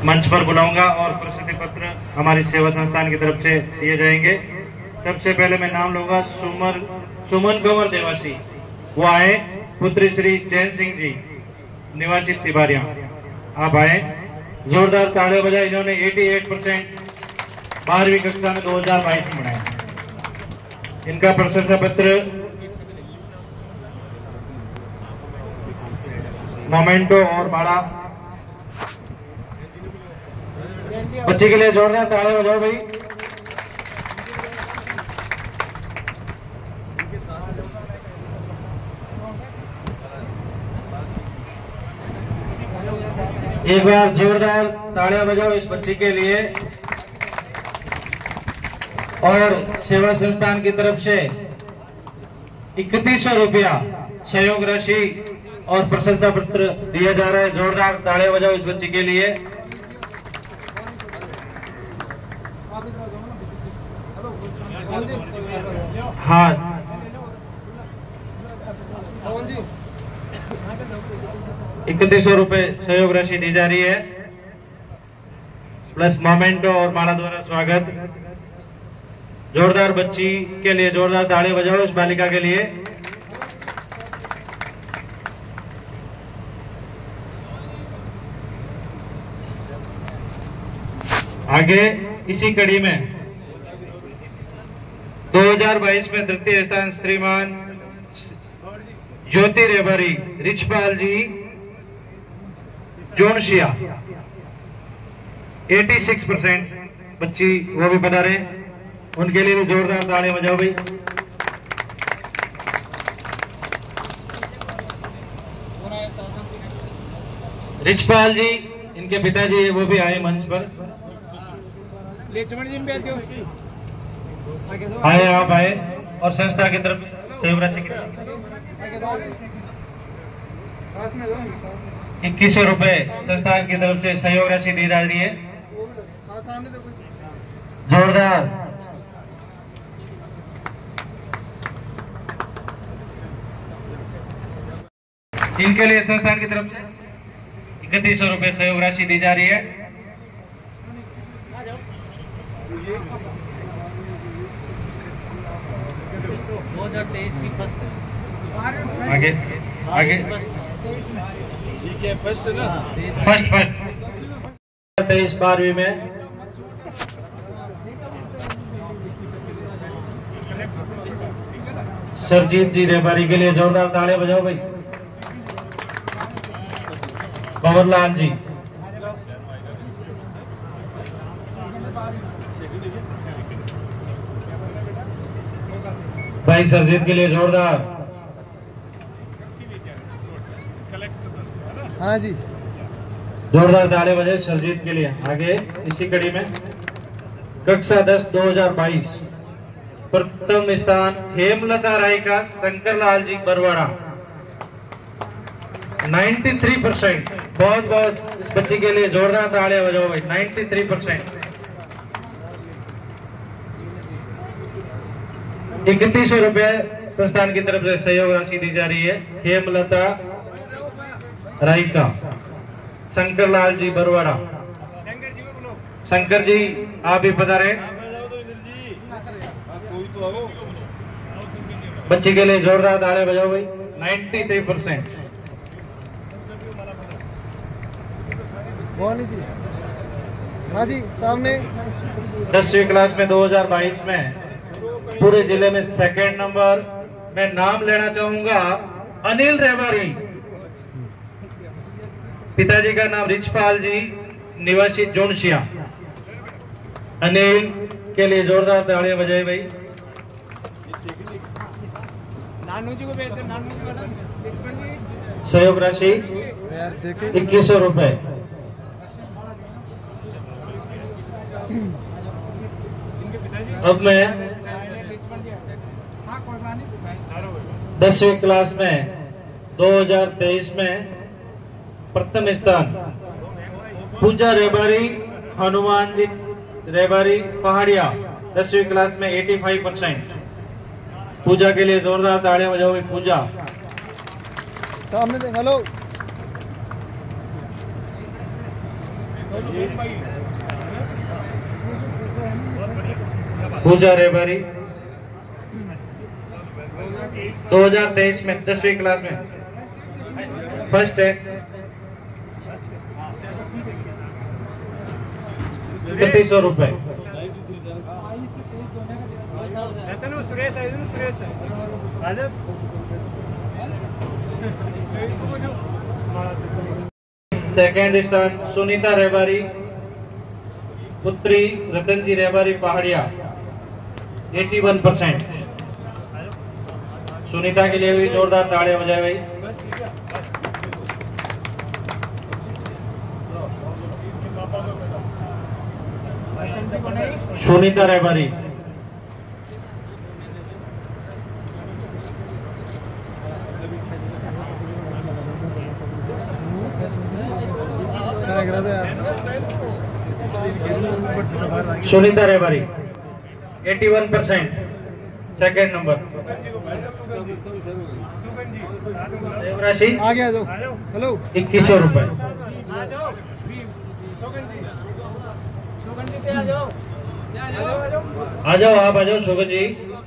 मंच पर बुलाऊंगा और प्रशस्ति पत्र हमारी सेवा संस्थान की तरफ से दिए जाएंगे। सबसे पहले मैं नाम लूंगा सुमन कंवर देवासी, वो आए। पुत्री श्री जैन सिंह जी निवासी तिवारिया, आप आए। जोरदार तालियां बजाएं। इन्होंने 88% 12वीं कक्षा में 2022 में बनाया। इनका प्रशंसा पत्र मोमेंटो और बड़ा बच्चे के लिए जोरदार तालियां बजाओ भाई। एक बार जोरदार तालियां बजाओ इस बच्ची के लिए। और सेवा संस्थान की तरफ से 3100 रुपया सहयोग राशि और प्रशंसा पत्र दिया जा रहा है। जोरदार तालियां बजाओ इस बच्ची के लिए। हाँ 3100 रुपए सहयोग राशि दी जा रही है, प्लस मोमेंटो और माला द्वारा स्वागत। जोरदार बच्ची के लिए जोरदार तालियां बजाओ इस बालिका के लिए। आगे इसी कड़ी में 2022 में तृतीय स्थान श्रीमान ज्योति रेबारी रिचपाल जी जोनशिया 86% बच्ची वो भी बता रहे हैं, उनके लिए भी जोरदार तालियां बजाओ भाई। रिचपाल जी इनके पिताजी वो भी आए मंच पर। आए आप आए। और संस्था की तरफ सहयोग राशि की 2100 रुपए संस्थान की तरफ से सहयोग राशि दी जा रही है। जोरदार इनके लिए संस्थान की तरफ से 3100 रुपए सहयोग राशि दी जा रही है। आगे आगे फर्स्ट ना फर्स्ट 23 12वीं में सरजीत जी रेबारी के लिए जोरदार तालियां बजाओ भाई। कंवरलाल जी भाई सरजीत के लिए जोरदार। हाँ जी जोरदार तालियां बजाए सरजीत के लिए। आगे इसी कड़ी में कक्षा 10 2022 प्रथम स्थान हेमलता राय का शंकरलाल जी बरवाड़ा 93%। बहुत बहुत इस बच्ची के लिए जोरदार तालियां बजाओ भाई। 93%। 3100 रुपए संस्थान की तरफ से सहयोग राशि दी जा रही है। हेमलता राय का शंकरलाल जी बरवाड़ा। शंकर जी आप भी बता रहे। बच्ची के लिए जोरदार तालियां बजाओ भाई। 93%। हाँ जी सामने 10वीं क्लास में 2022 में पूरे जिले में सेकंड नंबर। मैं नाम लेना चाहूंगा अनिल रेबारी, पिताजी का नाम रिचपाल जी निवासी जोनशिया। अनिल के लिए जोरदार तालियां बजाए भाई। सहयोग राशि 2100 रुपए। अब मैं 10वीं क्लास में 2023 में प्रथम स्थान पूजा रेबारी हनुमान जी रेबारी पहाड़िया 10वीं क्लास में 85%। पूजा के लिए जोरदार तालियां बजाओ भाई। पूजा सामने हेलो पूजा रेबारी 2023 में 10वीं क्लास में फर्स्ट है। 300 रुपए। सेकेंड स्टार्ट सुनीता रेबारी पुत्री रतन जी रेबारी पहाड़िया 81%। सुनीता के लिए भी जोरदार तालियां बजाए भाई। सुनीता रेबारी सुनीता रेबारी 81%। सेकेंड नंबर राशि आ गया। हेलो 2100 रुपए। आ जाओ आप आ जाओ शोभन जी।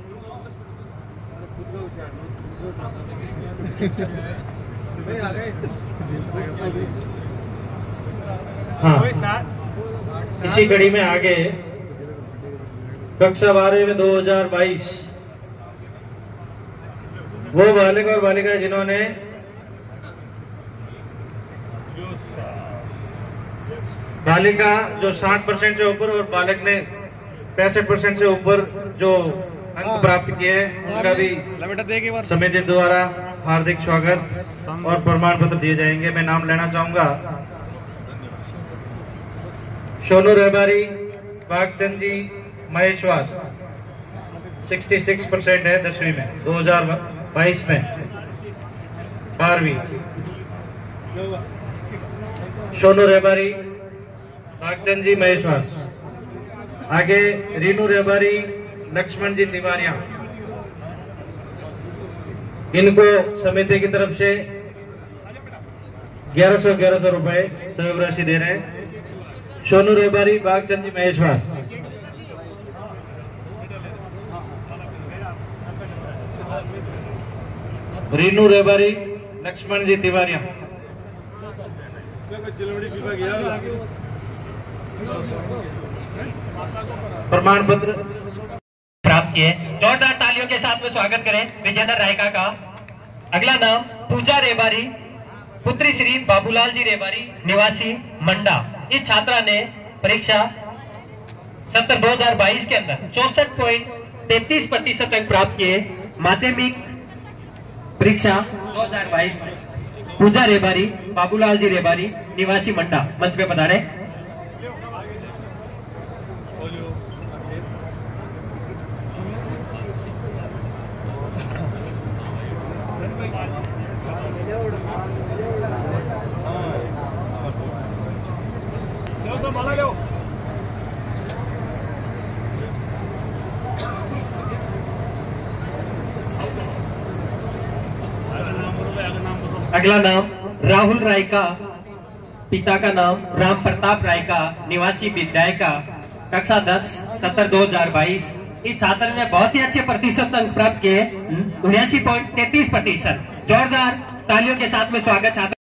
हाँ इसी कड़ी में आगे कक्षा 12 में 2022 वो बालक और बालिका जिन्होंने बालिका जो 60% से ऊपर और बालक ने 65% से ऊपर जो अंक प्राप्त किए हैं उनका भी समिति द्वारा हार्दिक स्वागत और प्रमाण पत्र दिए जाएंगे। मैं नाम लेना चाहूंगा सोनू रेबारी बागचंद जी महेशवास 66% है 10वीं में 2022 में 12वीं। सोनू रेबारी बागचंद जी महेशवास। आगे रीनू रेबारी लक्ष्मण जी तिवारिया इनको समिति की तरफ से 1100 रुपए सहयोग राशि दे रहे हैं। सोनू रेबारी बागचंद जी महेशवास। रीनू रेबारी लक्ष्मण जी तिवारिया। प्रमाण पत्र प्राप्त किए। जोरदार तालियों के साथ में स्वागत करें विजेंद्र रायका का। अगला नाम पूजा रेबारी पुत्री श्री बाबूलाल जी रेबारी निवासी मंडा। इस छात्रा ने परीक्षा सत्र 2022 के अंदर 64.33% अंक प्राप्त किए। माध्यमिक परीक्षा 2022 में पूजा रेबारी बाबूलाल जी रेबारी निवासी मंडा मंच पे पधारे। अगला नाम राहुल रायका पिता का नाम राम प्रताप रायका निवासी विद्यायका कक्षा 10 सत्र 2022। इस छात्र ने बहुत ही अच्छे प्रतिशत अंक प्राप्त किए 79.33%। जोरदार तालियों के साथ में स्वागत छात्र